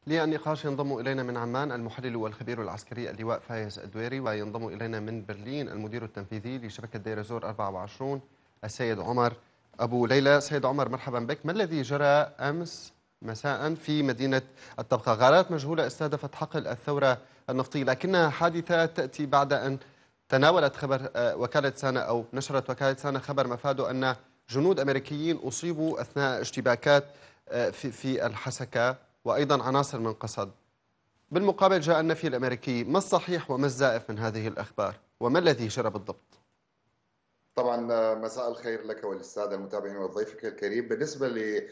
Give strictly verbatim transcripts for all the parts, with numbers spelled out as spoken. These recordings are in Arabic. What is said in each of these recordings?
للنقاش ينضم إلينا من عمان المحلل والخبير العسكري اللواء فايز الدويري، وينضم إلينا من برلين المدير التنفيذي لشبكة دير الزور أربعة وعشرين السيد عمر أبو ليلى. سيد عمر، مرحبا بك. ما الذي جرى أمس مساء في مدينة الطبقة؟ غارات مجهولة استهدفت حقل الثورة النفطي، لكنها حادثة تأتي بعد أن تناولت خبر وكالة سانا أو نشرت وكالة سانا خبر مفاده أن جنود أمريكيين أصيبوا أثناء اشتباكات في في الحسكة، وأيضا عناصر من قسد. بالمقابل جاء النفي الأمريكي. ما الصحيح وما الزائف من هذه الأخبار، وما الذي جرى بالضبط؟ طبعا مساء الخير لك وللسادة المتابعين وضيفك الكريم. بالنسبة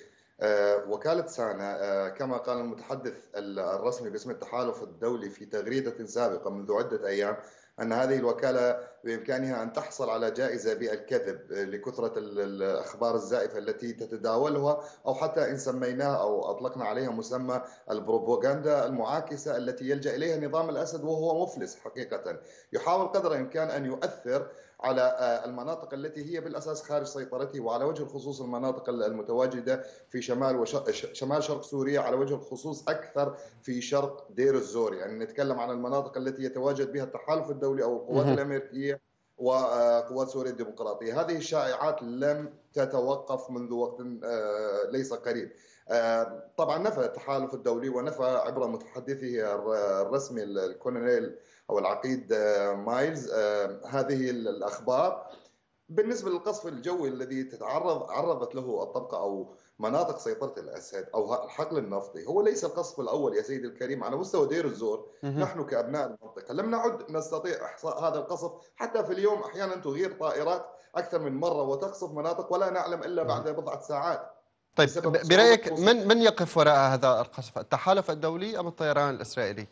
لوكالة سانا، كما قال المتحدث الرسمي باسم التحالف الدولي في تغريدة سابقة منذ عدة أيام، أن هذه الوكالة بإمكانها أن تحصل على جائزة بالكذب لكثرة الأخبار الزائفة التي تتداولها، أو حتى إن سميناها أو أطلقنا عليها مسمى البروباغندا المعاكسة التي يلجأ إليها نظام الأسد وهو مفلس حقيقة. يحاول قدر الإمكان أن يؤثر على المناطق التي هي بالأساس خارج سيطرته، وعلى وجه الخصوص المناطق المتواجدة في شمال وش... شمال شرق سوريا، على وجه الخصوص أكثر في شرق دير الزور. يعني نتكلم عن المناطق التي يتواجد بها التحالف الدولي أو القوات الأمريكية وقوات سوريا الديمقراطية. هذه الشائعات لم تتوقف منذ وقت ليس قريب. طبعا نفى التحالف الدولي ونفى عبر متحدثه الرسمي الكولونيل أو العقيد مايلز هذه الأخبار. بالنسبة للقصف الجوي الذي تتعرض عرضت له الطبقة أو مناطق سيطرة الأسد أو الحقل النفطي، هو ليس القصف الأول يا سيدي الكريم على مستوى دير الزور. نحن كأبناء المنطقة لم نعد نستطيع إحصاء هذا القصف. حتى في اليوم أحيانا تغير طائرات أكثر من مرة وتقصف مناطق ولا نعلم إلا بعد بضعة ساعات. طيب، برأيك من من يقف وراء هذا القصف؟ التحالف الدولي أم الطيران الإسرائيلي؟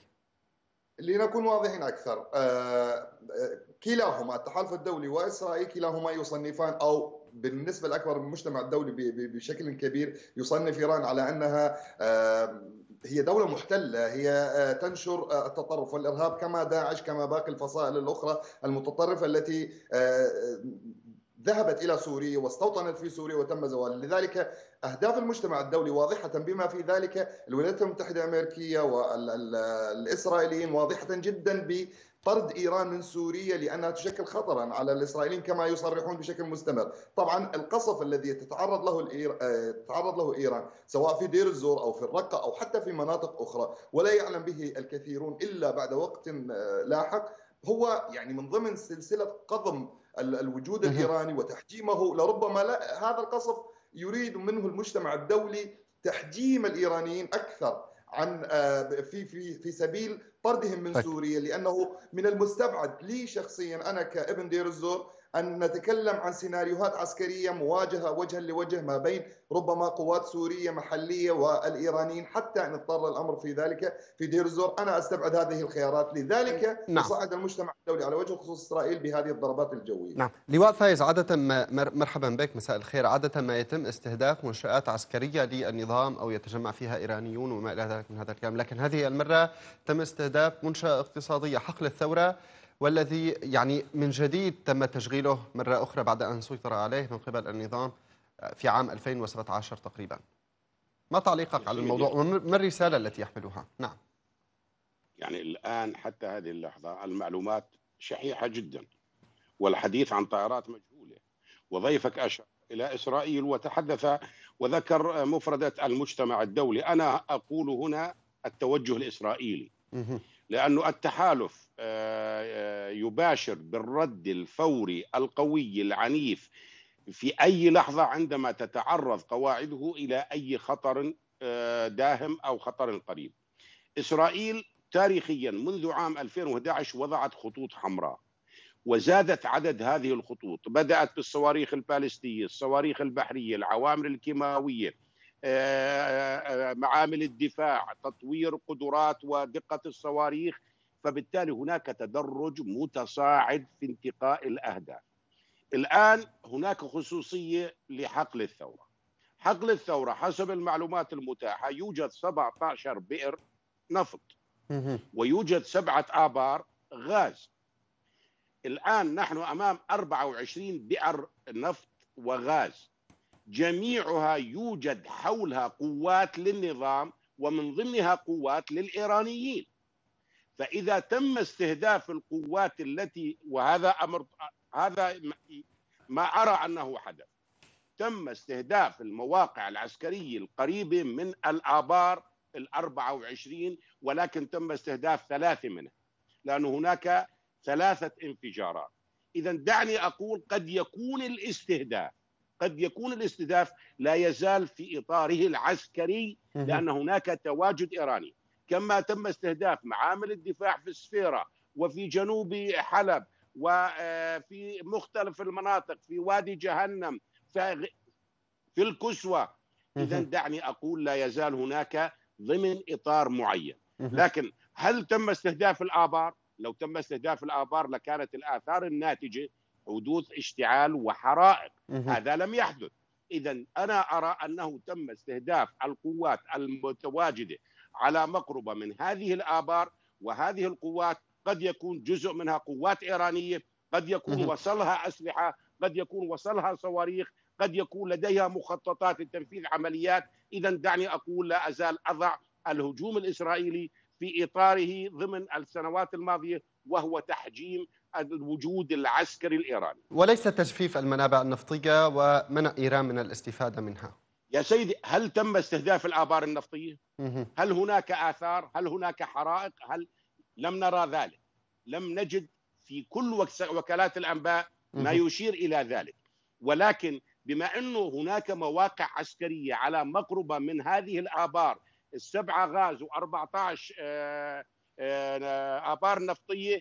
لنكون واضحين أكثر، كلاهما التحالف الدولي وإسرائيل كلاهما يصنفان، أو بالنسبة الأكبر من المجتمع الدولي بشكل كبير يصنف إيران على أنها هي دولة محتلة، هي تنشر التطرف والإرهاب كما داعش، كما باقي الفصائل الأخرى المتطرفة التي ذهبت إلى سوريا واستوطنت في سوريا وتم زوالها. لذلك أهداف المجتمع الدولي واضحة، بما في ذلك الولايات المتحدة الأمريكية والإسرائيليين واضحة جدا بطرد إيران من سوريا لأنها تشكل خطرا على الإسرائيليين كما يصرحون بشكل مستمر. طبعا القصف الذي تتعرض له تتعرض له إيران سواء في دير الزور أو في الرقة أو حتى في مناطق أخرى ولا يعلم به الكثيرون إلا بعد وقت لاحق، هو يعني من ضمن سلسلة قضم الوجود الإيراني وتحجيمه. لربما لا هذا القصف يريد منه المجتمع الدولي تحجيم الإيرانيين أكثر عن في في في سبيل طردهم من سوريا، لأنه من المستبعد لي شخصيا أنا كابن دير الزور أن نتكلم عن سيناريوهات عسكرية مواجهة وجها لوجه ما بين ربما قوات سورية محلية والإيرانيين، حتى أن اضطر الأمر في ذلك في دير الزور. أنا أستبعد هذه الخيارات. لذلك نعم. يصعد المجتمع الدولي على وجه الخصوص إسرائيل بهذه الضربات الجوية. نعم. لواء فايز، عادة ما مرحبا بك، مساء الخير. عادة ما يتم استهداف منشآت عسكرية للنظام أو يتجمع فيها إيرانيون وما إلى ذلك من هذا الكلام، لكن هذه المرة تم استهداف منشأة اقتصادية، حقل الثورة، والذي يعني من جديد تم تشغيله مرة أخرى بعد أن سيطر عليه من قبل النظام في عام ألفين وسبعة عشر تقريبا. ما تعليقك على الموضوع وما الرسالة التي يحملها؟ نعم. يعني الآن حتى هذه اللحظة المعلومات شحيحة جدا والحديث عن طائرات مجهولة، وضيفك أشار إلى إسرائيل وتحدث وذكر مفردة المجتمع الدولي. أنا أقول هنا التوجه الإسرائيلي، لأنه التحالف يباشر بالرد الفوري القوي العنيف في أي لحظة عندما تتعرض قواعده إلى أي خطر داهم أو خطر قريب. إسرائيل تاريخيا منذ عام ألفين وأحد عشر وضعت خطوط حمراء وزادت عدد هذه الخطوط، بدأت بالصواريخ البالستية، الصواريخ البحرية، العوامل الكيماوية، معامل الدفاع، تطوير قدرات ودقة الصواريخ. فبالتالي هناك تدرج متصاعد في انتقاء الأهداف. الآن هناك خصوصية لحقل الثورة. حقل الثورة حسب المعلومات المتاحة يوجد سبعة عشر بئر نفط ويوجد سبعة آبار غاز. الآن نحن أمام أربعة وعشرين بئر نفط وغاز، جميعها يوجد حولها قوات للنظام ومن ضمنها قوات للإيرانيين. فإذا تم استهداف القوات التي، وهذا أمر، هذا ما أرى أنه حدث، تم استهداف المواقع العسكرية القريبة من الآبار الأربعة وعشرين، ولكن تم استهداف ثلاثة منها، لأن هناك ثلاثة انفجارات. إذا دعني أقول قد يكون الاستهداف قد يكون الاستهداف لا يزال في إطاره العسكري، لأن هناك تواجد إيراني، كما تم استهداف معامل الدفاع في السفيرة وفي جنوب حلب وفي مختلف المناطق، في وادي جهنم، في الكسوة. إذا دعني أقول لا يزال هناك ضمن إطار معين. لكن هل تم استهداف الآبار؟ لو تم استهداف الآبار لكانت الآثار الناتجة حدوث اشتعال وحرائق. هذا لم يحدث. إذا أنا أرى أنه تم استهداف القوات المتواجدة على مقربة من هذه الآبار، وهذه القوات قد يكون جزء منها قوات إيرانية، قد يكون وصلها أسلحة، قد يكون وصلها صواريخ، قد يكون لديها مخططات لتنفيذ عمليات. إذا دعني أقول لا أزال أضع الهجوم الإسرائيلي في إطاره ضمن السنوات الماضية، وهو تحجيم الوجود العسكري الإيراني، وليس تجفيف المنابع النفطية ومنع إيران من الاستفادة منها. يا سيدي، هل تم استهداف الآبار النفطية؟ هل هناك آثار؟ هل هناك حرائق؟ هل لم نرى ذلك؟ لم نجد في كل وكالات الأنباء ما يشير إلى ذلك. ولكن بما أنه هناك مواقع عسكرية على مقربة من هذه الآبار السبعة غاز وأربعة عشر آبار نفطية،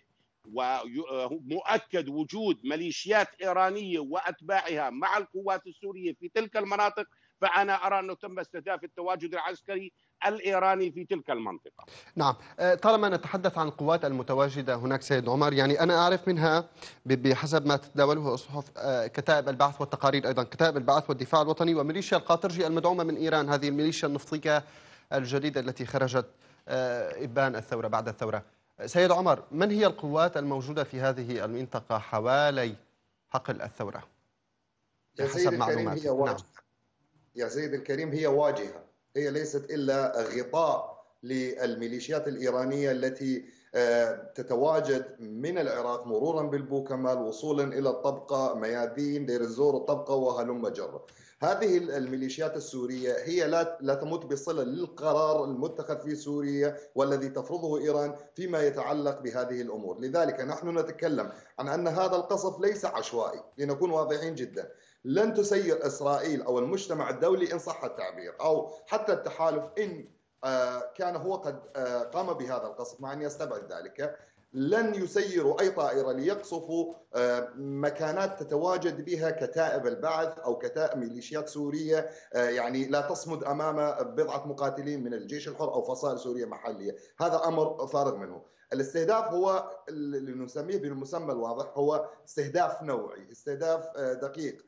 ومؤكد وجود ميليشيات إيرانية وأتباعها مع القوات السورية في تلك المناطق، فأنا أرى أنه تم استهداف التواجد العسكري الإيراني في تلك المنطقة. نعم، طالما نتحدث عن القوات المتواجدة هناك سيد عمر، يعني أنا أعرف منها بحسب ما تتداوله الصحف كتائب البعث والتقارير، أيضا كتائب البعث والدفاع الوطني وميليشيا القاطرجي المدعومة من إيران، هذه الميليشيا النفطية الجديدة التي خرجت إبان الثورة بعد الثورة. سيد عمر، من هي القوات الموجودة في هذه المنطقة حوالي حقل الثورة يا سيدي الكريم هي واجهة. نعم. يا سيدي الكريم هي واجهة، هي ليست إلا غطاء للميليشيات الإيرانية التي تتواجد من العراق مرورا بالبوكمال وصولا إلى الطبقة، ميادين، دير الزور، الطبقة وهلم جرة. هذه الميليشيات السورية هي لا لا تمت بصلة للقرار المتخذ في سوريا والذي تفرضه إيران فيما يتعلق بهذه الأمور. لذلك نحن نتكلم عن أن هذا القصف ليس عشوائي، لنكون واضحين جدا. لن تسير إسرائيل أو المجتمع الدولي إن صح التعبير أو حتى التحالف إن كان هو قد قام بهذا القصف، مع أن يستبعد ذلك، لن يسيروا أي طائرة ليقصفوا مكانات تتواجد بها كتائب البعث أو كتائب ميليشيات سورية يعني لا تصمد أمام بضعة مقاتلين من الجيش الحر أو فصائل سورية محلية. هذا أمر فارغ منه. الاستهداف هو اللي نسميه بالمسمى الواضح، هو استهداف نوعي، استهداف دقيق،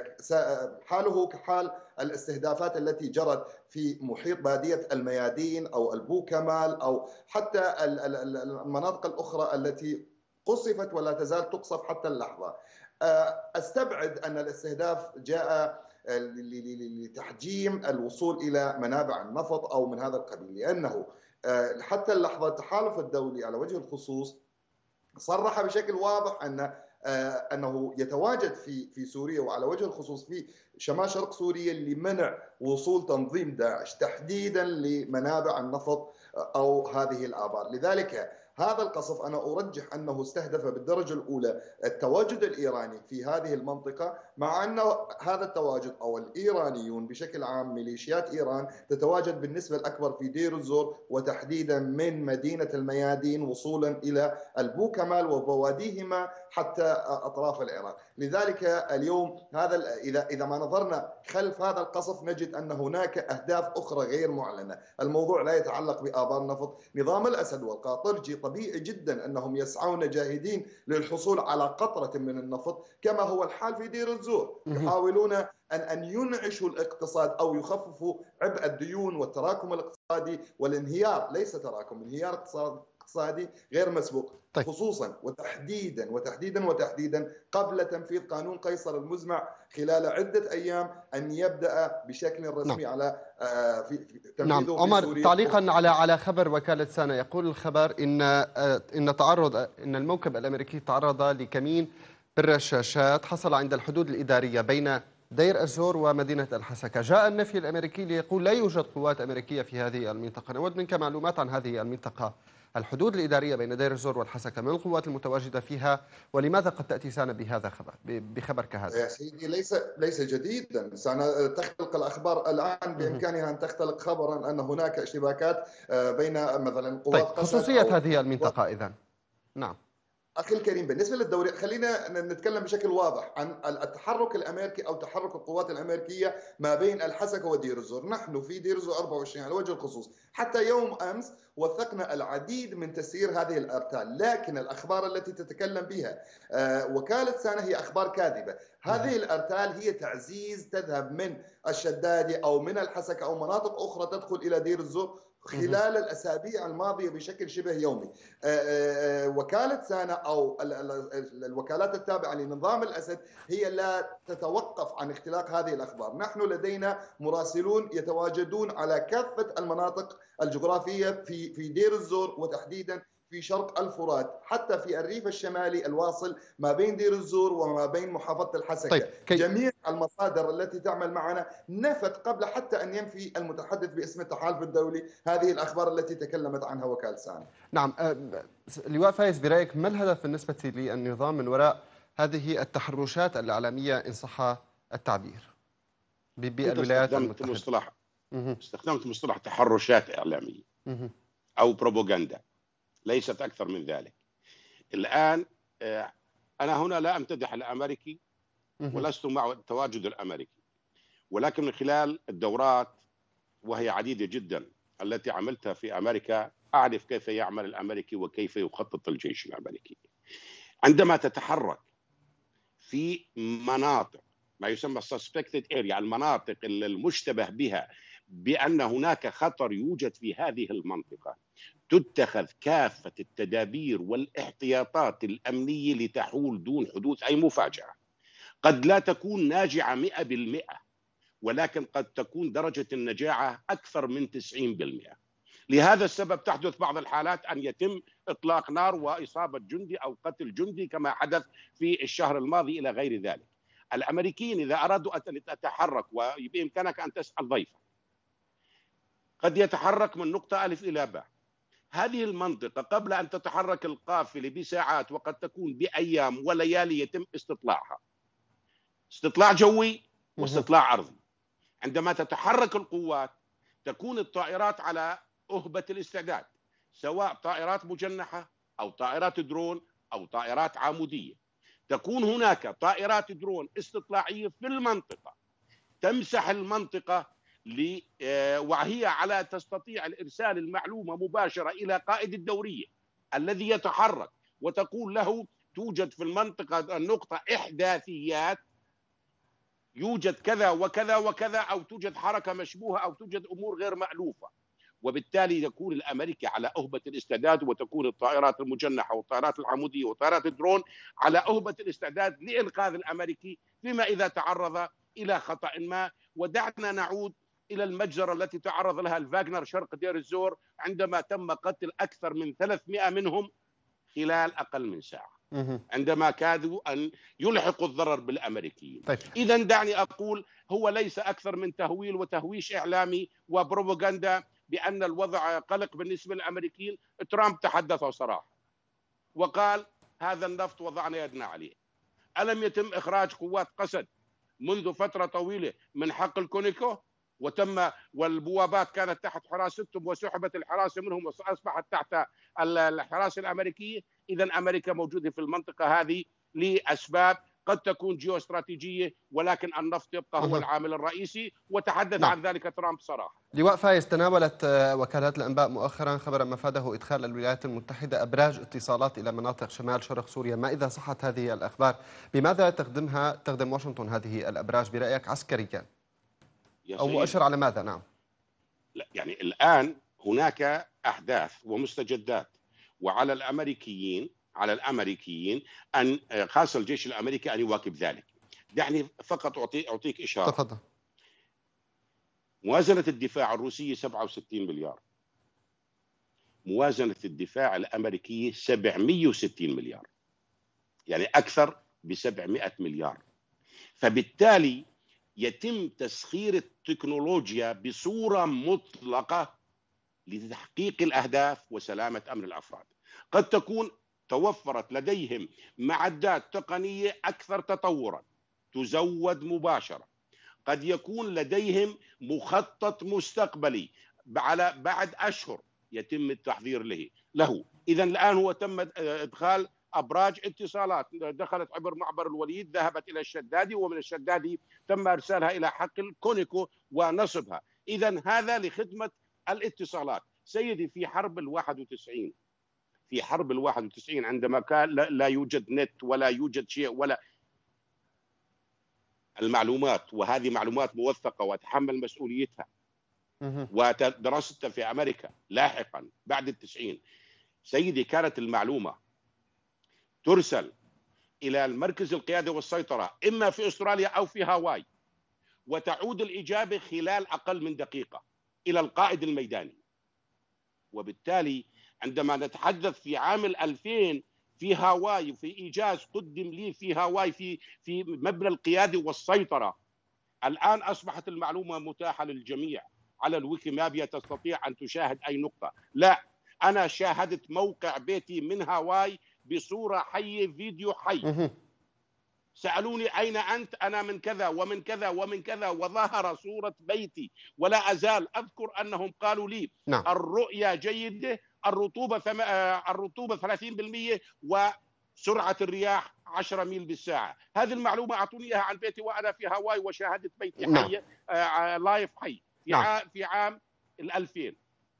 حاله كحال الاستهدافات التي جرت في محيط بادية الميادين أو البوكمال أو حتى المناطق الأخرى التي قصفت ولا تزال تقصف حتى اللحظة. أستبعد أن الاستهداف جاء لتحجيم الوصول إلى منابع النفط أو من هذا القبيل، لأنه حتى اللحظة التحالف الدولي على وجه الخصوص صرح بشكل واضح أن أنه يتواجد في في سوريا وعلى وجه الخصوص في شمال شرق سوريا لمنع وصول تنظيم داعش تحديدا لمنابع النفط أو هذه الآبار. لذلك هذا القصف أنا أرجح أنه استهدف بالدرجة الأولى التواجد الإيراني في هذه المنطقة، مع أن هذا التواجد أو الإيرانيون بشكل عام ميليشيات إيران تتواجد بالنسبة الأكبر في دير الزور وتحديدا من مدينة الميادين وصولا إلى البوكمال وبواديهما حتى أطراف العراق. لذلك اليوم هذا إذا إذا ما نظرنا خلف هذا القصف نجد أن هناك أهداف أخرى غير معلنة. الموضوع لا يتعلق بآبار نفط. نظام الأسد والقاطرجي طبيعي جدا أنهم يسعون جاهدين للحصول على قطرة من النفط كما هو الحال في دير الزور، يحاولون أن أن ينعشوا الاقتصاد أو يخففوا عبء الديون والتراكم الاقتصادي والانهيار، ليس تراكم، انهيار اقتصادي اقتصادي غير مسبوق. طيب. خصوصا وتحديدا وتحديدا وتحديدا قبل تنفيذ قانون قيصر المزمع خلال عدة أيام أن يبدأ بشكل رسمي نعم. على في تنفيذه نعم. في عمر، سوريا. تعليقا على على خبر وكالة سانا، يقول الخبر إن إن تعرض إن الموكب الأمريكي تعرض لكمين بالرشاشات حصل عند الحدود الإدارية بين دير الزور ومدينة الحسكة. جاء النفي الأمريكي ليقول لا يوجد قوات أمريكية في هذه المنطقة. نود منك معلومات عن هذه المنطقة، الحدود الإدارية بين دير الزور والحسكة، من القوات المتواجدة فيها، ولماذا قد تأتي سانا بهذا خبر بخبر كهذا؟ يا سيدي ليس ليس جديدا، سانا تختلق الأخبار الآن، بإمكانها أن تختلق خبرا أن هناك اشتباكات بين مثلا قوات طيب. خصوصية هذه المنطقة إذن. نعم أخي الكريم، بالنسبة للدوري خلينا نتكلم بشكل واضح عن التحرك الأمريكي أو تحرك القوات الأمريكية ما بين الحسكة ودير الزور. نحن في دير الزور أربعة وعشرين على وجه الخصوص، حتى يوم أمس وثقنا العديد من تسيير هذه الأرتال، لكن الأخبار التي تتكلم بها وكالة سانا هي أخبار كاذبة. هذه الأرتال هي تعزيز تذهب من الشدادي أو من الحسكة أو مناطق أخرى تدخل إلى دير الزور خلال الأسابيع الماضية بشكل شبه يومي. وكالة سانا أو الوكالات التابعة لنظام الأسد هي لا تتوقف عن اختلاق هذه الأخبار. نحن لدينا مراسلون يتواجدون على كافة المناطق الجغرافية في في دير الزور وتحديدا في شرق الفرات، حتى في الريف الشمالي الواصل ما بين دير الزور وما بين محافظة الحسكة. طيب. كي... جميع المصادر التي تعمل معنا نفت قبل حتى أن ينفي المتحدث باسم التحالف الدولي هذه الأخبار التي تكلمت عنها وكالة سانا. نعم. لواء فايز، برأيك ما الهدف بالنسبة للنظام من وراء هذه التحرشات الإعلامية إن صح التعبير بالولايات المتحدة؟ مصطلح استخدمت مصطلح تحرشات إعلامية أو بروباغندا، ليست أكثر من ذلك. الآن أنا هنا لا أمتدح الأمريكي ولست مع التواجد الأمريكي، ولكن من خلال الدورات وهي عديدة جدا التي عملتها في أمريكا أعرف كيف يعمل الأمريكي وكيف يخطط الجيش الأمريكي. عندما تتحرك في مناطق ما يسمى suspected area، المناطق المشتبه بها بأن هناك خطر يوجد في هذه المنطقة، تتخذ كافة التدابير والاحتياطات الأمنية لتحول دون حدوث أي مفاجأة. قد لا تكون ناجعة مئة بالمئة، ولكن قد تكون درجة النجاعة أكثر من تسعين بالمئة. لهذا السبب تحدث بعض الحالات أن يتم إطلاق نار وإصابة جندي أو قتل جندي كما حدث في الشهر الماضي إلى غير ذلك. الأمريكيين إذا أرادوا أن يتحركوا، وبإمكانك أن تسأل ضيفك، قد يتحرك من نقطة ألف إلى باء. هذه المنطقة قبل أن تتحرك القافلة بساعات وقد تكون بأيام وليالي يتم استطلاعها، استطلاع جوي واستطلاع أرضي. عندما تتحرك القوات تكون الطائرات على أهبة الاستعداد، سواء طائرات مجنحة أو طائرات درون أو طائرات عمودية. تكون هناك طائرات درون استطلاعية في المنطقة تمسح المنطقة وهي على تستطيع الإرسال المعلومة مباشرة إلى قائد الدورية الذي يتحرك، وتقول له توجد في المنطقة النقطة إحداثيات، يوجد كذا وكذا وكذا، أو توجد حركة مشبوهة، أو توجد أمور غير مألوفة. وبالتالي يكون الأمريكي على أهبة الاستعداد، وتكون الطائرات المجنحة والطائرات العمودية وطائرات الدرون على أهبة الاستعداد لإنقاذ الأمريكي فيما إذا تعرض إلى خطأ ما. ودعنا نعود إلى المجزرة التي تعرض لها الفاغنر شرق دير الزور عندما تم قتل أكثر من ثلاثمئة منهم خلال أقل من ساعة، عندما كادوا أن يلحقوا الضرر بالأمريكيين. طيب. إذا دعني أقول هو ليس أكثر من تهويل وتهويش إعلامي وبروباغندا بأن الوضع قلق بالنسبة للأمريكيين. ترامب تحدث صراحة وقال هذا النفط وضعنا يدنا عليه. ألم يتم إخراج قوات قسد منذ فترة طويلة من حقل كونيكو وتم والبوابات كانت تحت حراستهم وسحبت الحراسة منهم وأصبحت تحت الحراسة الأمريكية؟ إذا أمريكا موجودة في المنطقة هذه لأسباب قد تكون جيوستراتيجية، ولكن النفط يبقى هو العامل الرئيسي، وتحدث نعم. عن ذلك ترامب صراحة. لواء فايز، تناولت وكالات الأنباء مؤخرا خبرا مفاده إدخال الولايات المتحدة أبراج اتصالات إلى مناطق شمال شرق سوريا. ما إذا صحت هذه الأخبار؟ بماذا تخدمها تخدم واشنطن هذه الأبراج برأيك عسكريا؟ أو مؤشر على ماذا؟ نعم. لا يعني الآن هناك أحداث ومستجدات وعلى الامريكيين على الامريكيين ان خاصه الجيش الامريكي ان يواكب ذلك. دعني فقط اعطيك اعطيك اشاره. تفضل. موازنه الدفاع الروسيه سبعة وستين مليار، موازنه الدفاع الامريكيه سبعمئة وستين مليار، يعني اكثر ب سبعمئة مليار. فبالتالي يتم تسخير التكنولوجيا بصوره مطلقه لتحقيق الاهداف وسلامه امن الافراد. قد تكون توفرت لديهم معدات تقنيه اكثر تطورا تزود مباشره، قد يكون لديهم مخطط مستقبلي على بعد اشهر يتم التحضير له له اذا الان هو تم ادخال ابراج اتصالات، دخلت عبر معبر الوليد، ذهبت الى الشدادي، ومن الشدادي تم ارسالها الى حقل كونيكو ونصبها. اذا هذا لخدمه الاتصالات. سيدي، في حرب الواحد وتسعين في حرب الواحد وتسعين عندما كان لا يوجد نت ولا يوجد شيء ولا المعلومات، وهذه معلومات موثقة وأتحمل مسؤوليتها ودراستها في أمريكا لاحقا بعد التسعين. سيدي، كانت المعلومة ترسل إلى المركز القيادة والسيطرة إما في أستراليا أو في هاواي، وتعود الإجابة خلال أقل من دقيقة إلى القائد الميداني. وبالتالي عندما نتحدث في عام ألفين في هاواي، في إيجاز قدم لي في هاواي في في مبنى القيادة والسيطرة، الآن أصبحت المعلومة متاحة للجميع على الويكيمابيا، تستطيع أن تشاهد أي نقطة. لا، أنا شاهدت موقع بيتي من هاواي بصورة حية، فيديو حي. سألوني أين أنت؟ أنا من كذا ومن كذا ومن كذا، وظهر صورة بيتي. ولا أزال أذكر أنهم قالوا لي نعم. الرؤية جيدة، الرطوبة ثم... الرطوبة ثلاثين بالمئة، وسرعة الرياح عشرة ميل بالساعة. هذه المعلومة أعطوني إياها عن بيتي وأنا في هاواي وشاهدت بيتي نعم. حي آه لايف حي في, نعم. عام في عام الألفين.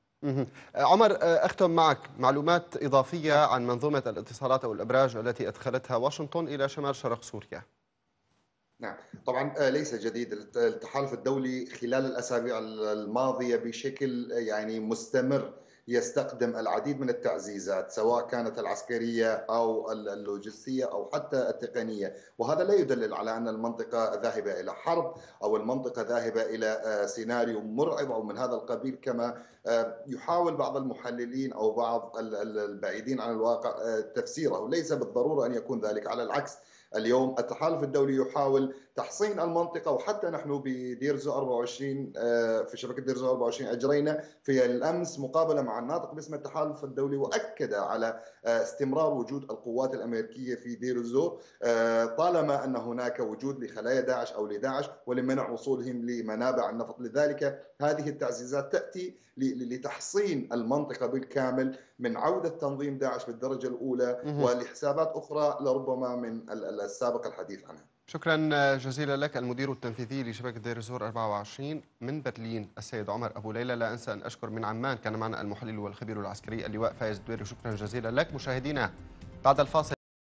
عمر، أختم معك معلومات إضافية عن منظومة الاتصالات أو الأبراج التي أدخلتها واشنطن إلى شمال شرق سوريا. نعم، طبعا ليس جديد. التحالف الدولي خلال الأسابيع الماضية بشكل يعني مستمر يستخدم العديد من التعزيزات، سواء كانت العسكرية أو اللوجستية أو حتى التقنية، وهذا لا يدلل على أن المنطقة ذاهبة إلى حرب أو المنطقة ذاهبة إلى سيناريو مرعب أو من هذا القبيل، كما يحاول بعض المحللين أو بعض البعيدين عن الواقع تفسيره. ليس بالضرورة أن يكون ذلك، على العكس. اليوم التحالف الدولي يحاول تحصين المنطقة، وحتى نحن بديرزو أربعة وعشرين في شبكة ديرزو أربعة وعشرين أجرينا في الأمس مقابلة مع الناطق باسم التحالف الدولي، وأكد على استمرار وجود القوات الأمريكية في ديرزو طالما أن هناك وجود لخلايا داعش أو لداعش ولمنع وصولهم لمنابع النفط. لذلك هذه التعزيزات تأتي لتحصين المنطقة بالكامل من عودة تنظيم داعش بالدرجة الأولى ولحسابات أخرى لربما من السابق الحديث عنها. شكرا جزيلا لك المدير التنفيذي لشبكة دير الزور أربعة وعشرين من برلين السيد عمر أبو ليلى. لا أنسى أن أشكر من عمان كان معنا المحلل والخبير العسكري اللواء فايز الدويري. شكرا جزيلا لك. مشاهدينا، بعد الفاصل